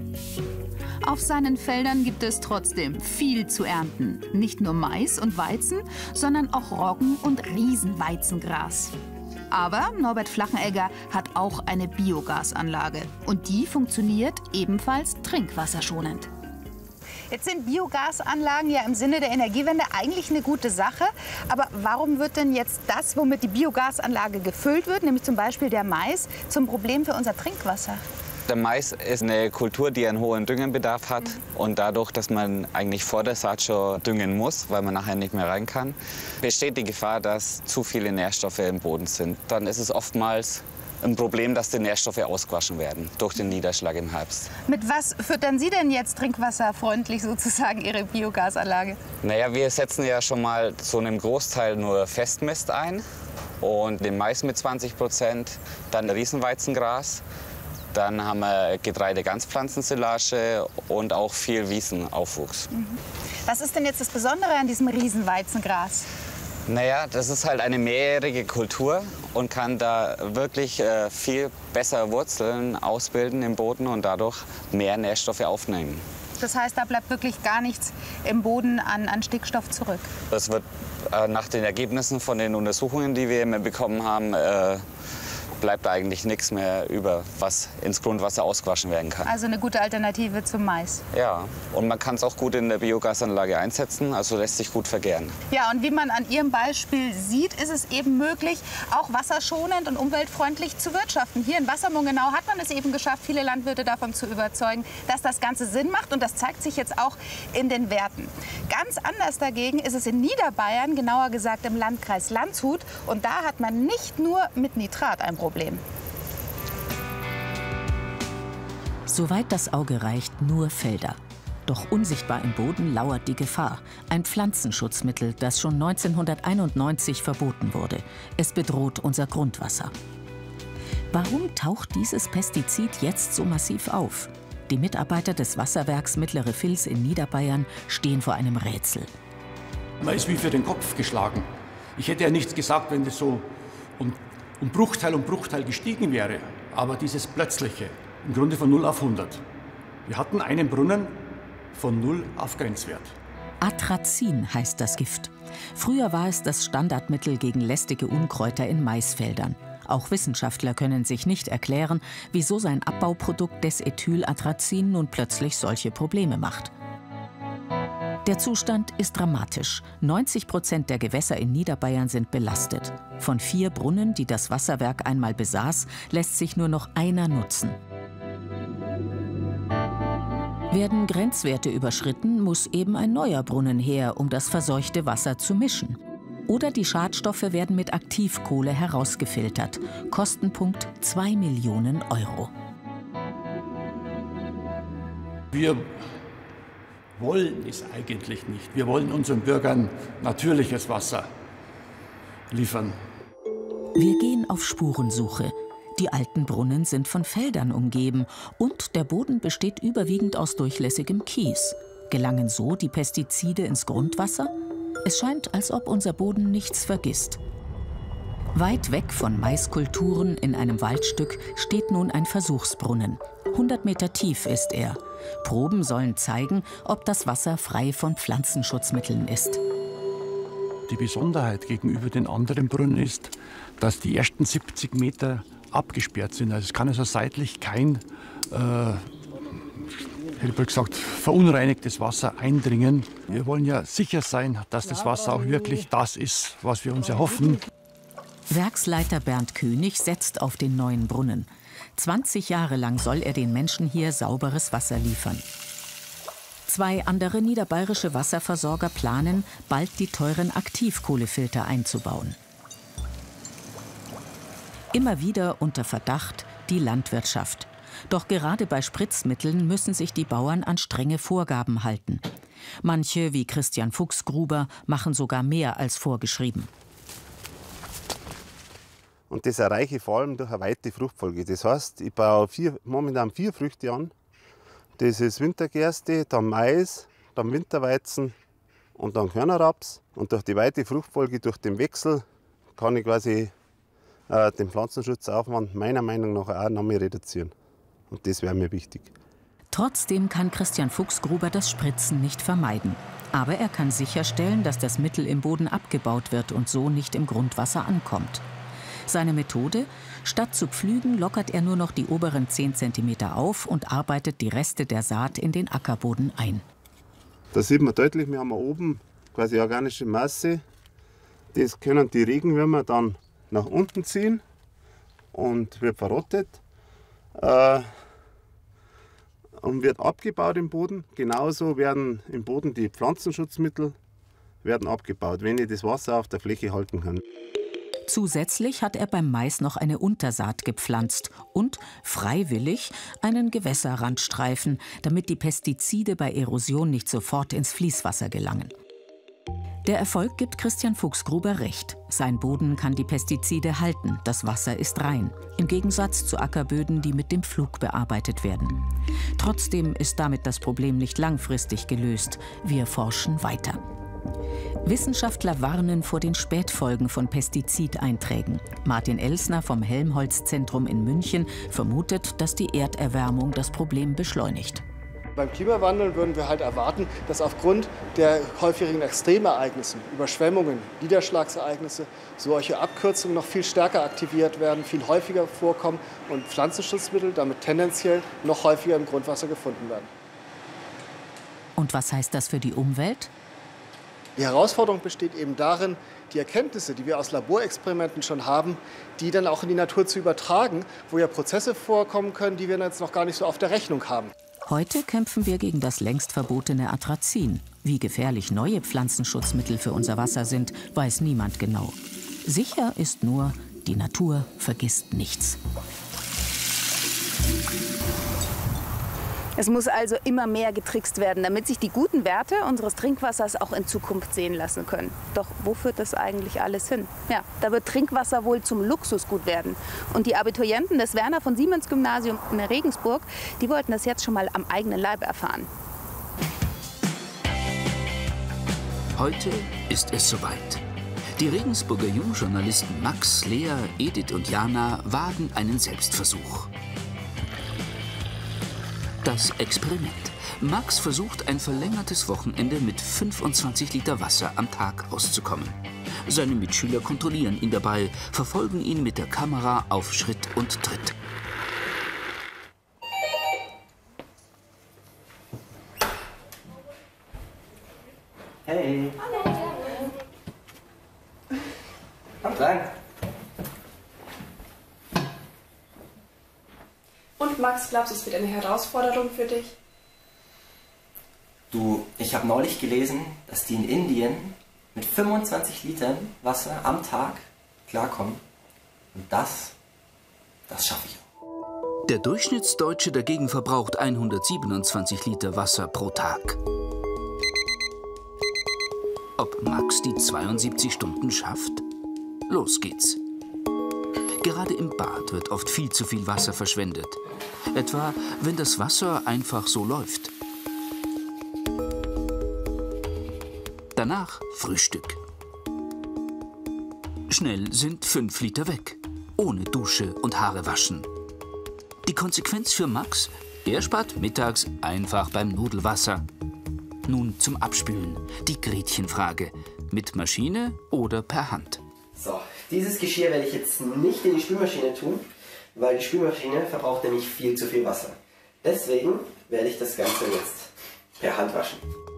Speaker 1: Auf seinen Feldern gibt es trotzdem viel zu ernten. Nicht nur Mais und Weizen, sondern auch Roggen und Riesenweizengras. Aber Norbert Flachenegger hat auch eine Biogasanlage. Und die funktioniert ebenfalls trinkwasserschonend. Jetzt sind Biogasanlagen ja im Sinne der Energiewende eigentlich eine gute Sache. Aber warum wird denn jetzt das, womit die Biogasanlage gefüllt wird, nämlich zum Beispiel der Mais, zum Problem für unser Trinkwasser?
Speaker 4: Der Mais ist eine Kultur, die einen hohen Düngenbedarf hat. Und dadurch, dass man eigentlich vor der Saat schon düngen muss, weil man nachher nicht mehr rein kann, besteht die Gefahr, dass zu viele Nährstoffe im Boden sind. Dann ist es oftmals ein Problem, dass die Nährstoffe ausgewaschen werden durch den Niederschlag im Herbst.
Speaker 1: Mit was füttern Sie denn jetzt trinkwasserfreundlich sozusagen Ihre Biogasanlage?
Speaker 4: Naja, wir setzen ja schon mal zu einem Großteil nur Festmist ein und den Mais mit 20%, dann Riesenweizengras. Dann haben wir Getreide-Ganzpflanzensilage und auch viel Wiesenaufwuchs.
Speaker 1: Was ist denn jetzt das Besondere an diesem Riesenweizengras?
Speaker 4: Naja, das ist halt eine mehrjährige Kultur und kann da wirklich viel besser Wurzeln ausbilden im Boden und dadurch mehr Nährstoffe aufnehmen.
Speaker 1: Das heißt, da bleibt wirklich gar nichts im Boden an Stickstoff zurück?
Speaker 4: Das wird nach den Ergebnissen von den Untersuchungen, die wir immer bekommen haben, bleibt eigentlich nichts mehr über, was ins Grundwasser ausgewaschen werden kann.
Speaker 1: Also eine gute Alternative zum Mais.
Speaker 4: Ja, und man kann es auch gut in der Biogasanlage einsetzen, also lässt sich gut vergären.
Speaker 1: Ja, und wie man an Ihrem Beispiel sieht, ist es eben möglich, auch wasserschonend und umweltfreundlich zu wirtschaften. Hier in Wassermungenau hat man es eben geschafft, viele Landwirte davon zu überzeugen, dass das Ganze Sinn macht. Und das zeigt sich jetzt auch in den Werten. Ganz anders dagegen ist es in Niederbayern, genauer gesagt im Landkreis Landshut. Und da hat man nicht nur mit Nitrat ein Problem.
Speaker 12: Soweit das Auge reicht, nur Felder. Doch unsichtbar im Boden lauert die Gefahr. Ein Pflanzenschutzmittel, das schon 1991 verboten wurde. Es bedroht unser Grundwasser. Warum taucht dieses Pestizid jetzt so massiv auf? Die Mitarbeiter des Wasserwerks Mittlere Vils in Niederbayern stehen vor einem Rätsel.
Speaker 6: Man ist wie für den Kopf geschlagen. Ich hätte ja nichts gesagt, wenn das so um Bruchteil gestiegen wäre. Aber dieses Plötzliche, im Grunde von 0 auf 100. Wir hatten einen Brunnen von 0 auf Grenzwert.
Speaker 12: Atrazin heißt das Gift. Früher war es das Standardmittel gegen lästige Unkräuter in Maisfeldern. Auch Wissenschaftler können sich nicht erklären, wieso sein Abbauprodukt Desethylatrazin nun plötzlich solche Probleme macht. Der Zustand ist dramatisch. 90% der Gewässer in Niederbayern sind belastet. Von 4 Brunnen, die das Wasserwerk einmal besaß, lässt sich nur noch einer nutzen. Werden Grenzwerte überschritten, muss eben ein neuer Brunnen her, um das verseuchte Wasser zu mischen. Oder die Schadstoffe werden mit Aktivkohle herausgefiltert. Kostenpunkt 2 Millionen Euro.
Speaker 6: Wir wollen es eigentlich nicht. Wir wollen unseren Bürgern natürliches Wasser liefern.
Speaker 12: Wir gehen auf Spurensuche. Die alten Brunnen sind von Feldern umgeben und der Boden besteht überwiegend aus durchlässigem Kies. Gelangen so die Pestizide ins Grundwasser? Es scheint, als ob unser Boden nichts vergisst. Weit weg von Maiskulturen in einem Waldstück steht nun ein Versuchsbrunnen. 100 Meter tief ist er. Proben sollen zeigen, ob das Wasser frei von Pflanzenschutzmitteln ist.
Speaker 6: Die Besonderheit gegenüber den anderen Brunnen ist, dass die ersten 70 Meter abgesperrt sind. Also es kann also seitlich kein, hätte ich gesagt, verunreinigtes Wasser eindringen. Wir wollen ja sicher sein, dass das Wasser auch wirklich das ist, was wir uns erhoffen.
Speaker 12: Werksleiter Bernd König setzt auf den neuen Brunnen. 20 Jahre lang soll er den Menschen hier sauberes Wasser liefern. 2 andere niederbayerische Wasserversorger planen, bald die teuren Aktivkohlefilter einzubauen. Immer wieder unter Verdacht die Landwirtschaft. Doch gerade bei Spritzmitteln müssen sich die Bauern an strenge Vorgaben halten. Manche, wie Christian Fuchsgruber, machen sogar mehr als vorgeschrieben.
Speaker 3: Und das erreiche ich vor allem durch eine weite Fruchtfolge. Das heißt, ich baue momentan 4 Früchte an. Das ist Wintergerste, dann Mais, dann Winterweizen und dann Körnerraps. Und durch die weite Fruchtfolge, durch den Wechsel, kann ich quasi den Pflanzenschutzaufwand meiner Meinung nach auch noch mehr reduzieren. Und das wäre mir wichtig.
Speaker 12: Trotzdem kann Christian Fuchsgruber das Spritzen nicht vermeiden. Aber er kann sicherstellen, dass das Mittel im Boden abgebaut wird und so nicht im Grundwasser ankommt. Seine Methode? Statt zu pflügen, lockert er nur noch die oberen 10 cm auf und arbeitet die Reste der Saat in den Ackerboden ein.
Speaker 3: Da sieht man deutlich, wir haben oben quasi organische Masse. Das können die Regenwürmer dann nach unten ziehen und wird verrottet und wird abgebaut im Boden. Genauso werden im Boden die Pflanzenschutzmittel abgebaut, wenn ich das Wasser auf der Fläche halten kann.
Speaker 12: Zusätzlich hat er beim Mais noch eine Untersaat gepflanzt und freiwillig einen Gewässerrandstreifen, damit die Pestizide bei Erosion nicht sofort ins Fließwasser gelangen. Der Erfolg gibt Christian Fuchsgruber recht. Sein Boden kann die Pestizide halten, das Wasser ist rein. Im Gegensatz zu Ackerböden, die mit dem Pflug bearbeitet werden. Trotzdem ist damit das Problem nicht langfristig gelöst. Wir forschen weiter. Wissenschaftler warnen vor den Spätfolgen von Pestizideinträgen. Martin Elsner vom Helmholtz-Zentrum in München vermutet, dass die Erderwärmung das Problem beschleunigt.
Speaker 7: Beim Klimawandel würden wir halt erwarten, dass aufgrund der häufigen Extremereignisse, Überschwemmungen, Niederschlagsereignisse, solche Abkürzungen noch viel stärker aktiviert werden, viel häufiger vorkommen und Pflanzenschutzmittel damit tendenziell noch häufiger im Grundwasser gefunden werden.
Speaker 12: Und was heißt das für die Umwelt?
Speaker 7: Die Herausforderung besteht eben darin, die Erkenntnisse, die wir aus Laborexperimenten schon haben, die dann auch in die Natur zu übertragen, wo ja Prozesse vorkommen können, die wir jetzt noch gar nicht so auf der Rechnung haben.
Speaker 12: Heute kämpfen wir gegen das längst verbotene Atrazin. Wie gefährlich neue Pflanzenschutzmittel für unser Wasser sind, weiß niemand genau. Sicher ist nur, die Natur vergisst nichts.
Speaker 1: Es muss also immer mehr getrickst werden, damit sich die guten Werte unseres Trinkwassers auch in Zukunft sehen lassen können. Doch wo führt das eigentlich alles hin? Ja, da wird Trinkwasser wohl zum Luxusgut werden. Und die Abiturienten des Werner von Siemens Gymnasium in Regensburg, die wollten das jetzt schon mal am eigenen Leib erfahren.
Speaker 2: Heute ist es soweit. Die Regensburger Jungjournalisten Max, Lea, Edith und Jana wagen einen Selbstversuch. Das Experiment. Max versucht, ein verlängertes Wochenende mit 25 Liter Wasser am Tag auszukommen. Seine Mitschüler kontrollieren ihn dabei, verfolgen ihn mit der Kamera auf Schritt und Tritt.
Speaker 8: Hey. Komm rein.
Speaker 24: Und Max, glaubst du, es wird eine Herausforderung für dich?
Speaker 8: Du, ich habe neulich gelesen, dass die in Indien mit 25 Litern Wasser am Tag klarkommen. Und das schaffe ich auch.
Speaker 2: Der Durchschnittsdeutsche dagegen verbraucht 127 Liter Wasser pro Tag. Ob Max die 72 Stunden schafft? Los geht's. Gerade im Bad wird oft viel zu viel Wasser verschwendet. Etwa, wenn das Wasser einfach so läuft. Danach Frühstück. Schnell sind 5 Liter weg. Ohne Dusche und Haare waschen. Die Konsequenz für Max? Er spart mittags einfach beim Nudelwasser. Nun zum Abspülen. Die Gretchenfrage. Mit Maschine oder per Hand?
Speaker 8: So, dieses Geschirr werde ich jetzt nicht in die Spülmaschine tun, weil die Spülmaschine verbraucht nämlich viel zu viel Wasser. Deswegen werde ich das Ganze jetzt per Hand waschen.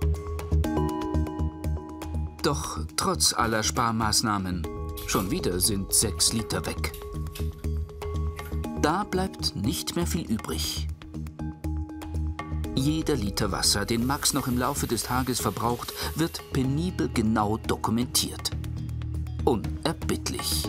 Speaker 2: Doch trotz aller Sparmaßnahmen, schon wieder sind 6 Liter weg. Da bleibt nicht mehr viel übrig. Jeder Liter Wasser, den Max noch im Laufe des Tages verbraucht, wird penibel genau dokumentiert. Unerbittlich.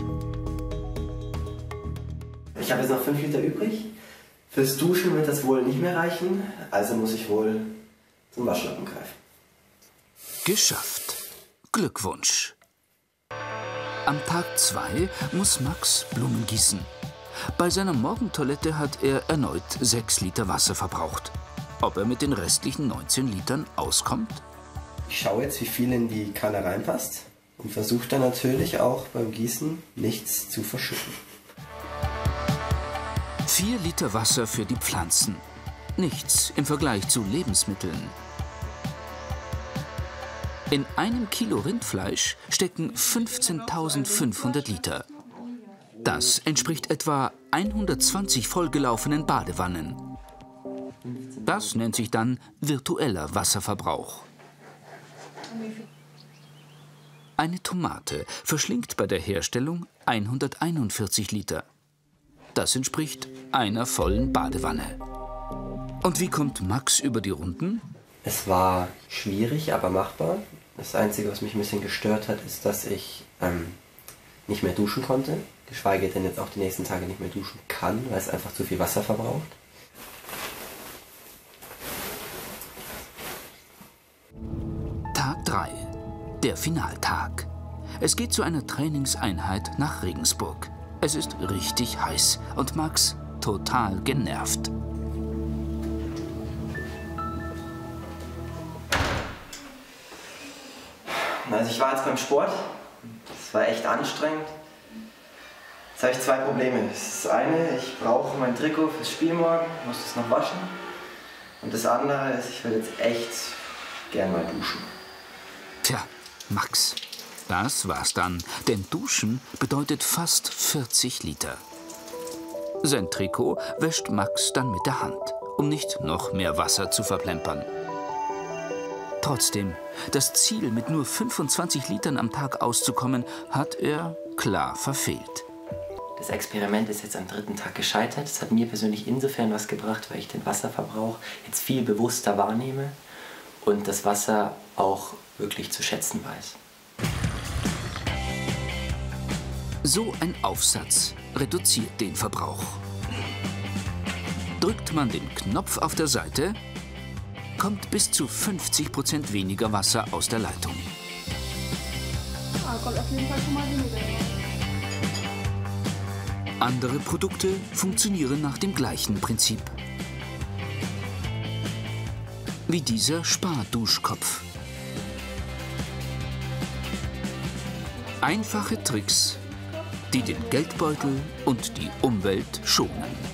Speaker 8: Ich habe jetzt noch 5 Liter übrig. Fürs Duschen wird das wohl nicht mehr reichen, also muss ich wohl zum Waschlappen greifen.
Speaker 2: Geschafft. Glückwunsch. Am Tag 2 muss Max Blumen gießen. Bei seiner Morgentoilette hat er erneut 6 Liter Wasser verbraucht. Ob er mit den restlichen 19 Litern auskommt?
Speaker 8: Ich schaue jetzt, wie viel in die Kanne reinpasst und versuche dann natürlich auch beim Gießen nichts zu verschütten.
Speaker 2: 4 Liter Wasser für die Pflanzen. Nichts im Vergleich zu Lebensmitteln. In einem Kilo Rindfleisch stecken 15.500 Liter. Das entspricht etwa 120 vollgelaufenen Badewannen. Das nennt sich dann virtueller Wasserverbrauch. Eine Tomate verschlingt bei der Herstellung 141 Liter. Das entspricht einer vollen Badewanne. Und wie kommt Max über die Runden?
Speaker 8: Es war schwierig, aber machbar. Das Einzige, was mich ein bisschen gestört hat, ist, dass ich nicht mehr duschen konnte. Geschweige denn jetzt auch die nächsten Tage nicht mehr duschen kann, weil es einfach zu viel Wasser verbraucht.
Speaker 2: Tag 3, der Finaltag. Es geht zu einer Trainingseinheit nach Regensburg. Es ist richtig heiß und Max total genervt.
Speaker 8: Also ich war jetzt beim Sport. Es war echt anstrengend. Jetzt habe ich 2 Probleme. Das eine, ich brauche mein Trikot fürs Spiel morgen, muss es noch waschen. Und das andere ist, ich will jetzt echt gern mal duschen.
Speaker 2: Tja, Max, das war's dann. Denn Duschen bedeutet fast 40 Liter. Sein Trikot wäscht Max dann mit der Hand, um nicht noch mehr Wasser zu verplempern. Trotzdem, das Ziel, mit nur 25 Litern am Tag auszukommen, hat er klar verfehlt.
Speaker 8: Das Experiment ist jetzt am 3. Tag gescheitert. Es hat mir persönlich insofern was gebracht, weil ich den Wasserverbrauch jetzt viel bewusster wahrnehme und das Wasser auch wirklich zu schätzen weiß.
Speaker 2: So ein Aufsatz reduziert den Verbrauch. Drückt man den Knopf auf der Seite, kommt bis zu 50% weniger Wasser aus der Leitung.
Speaker 24: Kommt auf jeden Fall schon mal weniger.
Speaker 2: Andere Produkte funktionieren nach dem gleichen Prinzip. Wie dieser Sparduschkopf. Einfache Tricks, die den Geldbeutel und die Umwelt schonen.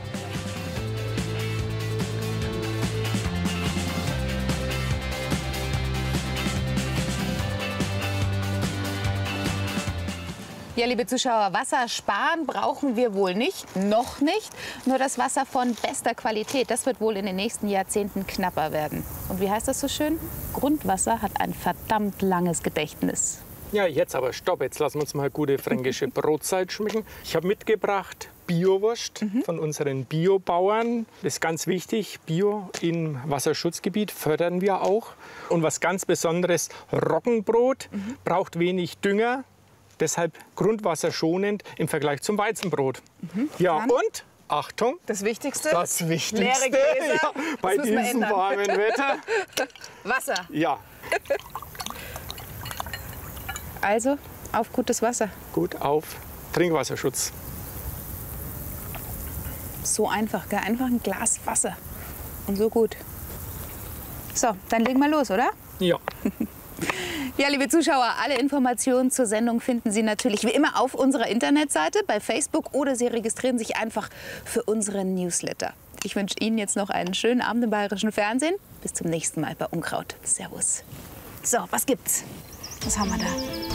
Speaker 1: Ja, liebe Zuschauer, Wasser sparen brauchen wir wohl nicht, noch nicht. Nur das Wasser von bester Qualität, das wird wohl in den nächsten Jahrzehnten knapper werden. Und wie heißt das so schön? Grundwasser hat ein verdammt langes Gedächtnis.
Speaker 11: Ja, jetzt aber stopp, jetzt lassen wir uns mal gute fränkische Brotzeit schmecken. Ich habe mitgebracht Biowurst von unseren Biobauern. Das ist ganz wichtig, Bio im Wasserschutzgebiet fördern wir auch. Und was ganz Besonderes, Roggenbrot, braucht wenig Dünger. Deshalb grundwasserschonend im Vergleich zum Weizenbrot. Ja, und Achtung,
Speaker 1: das Wichtigste,
Speaker 11: das Wichtigste
Speaker 1: leere Gläser,
Speaker 11: ja, bei diesem warmen Wetter.
Speaker 1: Wasser.
Speaker 11: Ja.
Speaker 1: Also auf gutes Wasser.
Speaker 11: Gut auf Trinkwasserschutz.
Speaker 1: So einfach, gell? Einfach ein Glas Wasser. Und so gut. So, dann legen wir los, oder?
Speaker 11: Ja.
Speaker 1: Ja, liebe Zuschauer, alle Informationen zur Sendung finden Sie natürlich wie immer auf unserer Internetseite, bei Facebook oder Sie registrieren sich einfach für unseren Newsletter. Ich wünsche Ihnen jetzt noch einen schönen Abend im Bayerischen Fernsehen. Bis zum nächsten Mal bei Unkraut. Servus. So, was gibt's? Was haben wir da?